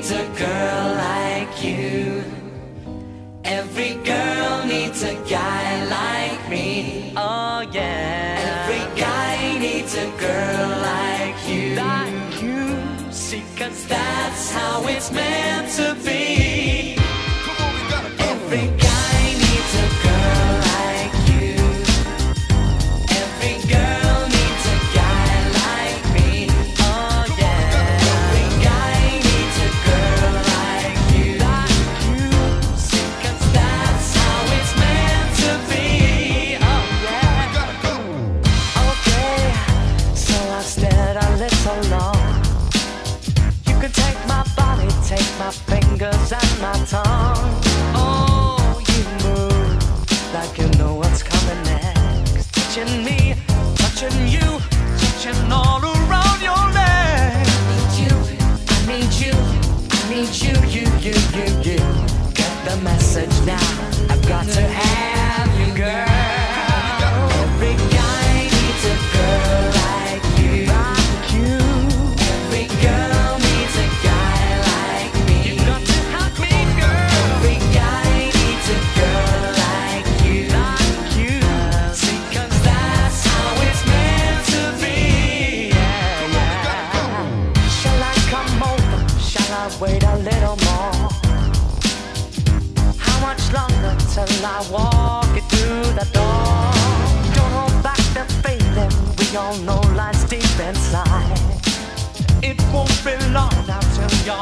needs a girl like you. Every girl needs a guy like me. Oh yeah. Every guy needs a girl like you. Like you. See, 'cause That's how it's meant to be. Come on, we gotta go. Every guy needs a girl like you. Every girl needs a guy like me. oh yeah. Every guy needs a girl like you. Like you. See, 'cause That's how it's meant to be. oh yeah. Gotta go. Okay, so I stared a little long. You can take my body, take my fingers and my tongue. Oh, you move like you know what's coming next. Touching me, touching you, touching all around your legs. I need you, I need you, you. Get the message now. I've got to have you, girl. Every guy needs a girl like you. Like you. Every girl needs a guy like me. You got to have me, girl. Every guy needs a girl like you. Like you. See, 'cause That's how it's meant to be. yeah, yeah. Shall I come over? Shall I wait a little more? How much longer till I walk you through the door? Don't hold back the feeling we all know lies deep inside. It won't be long now till you're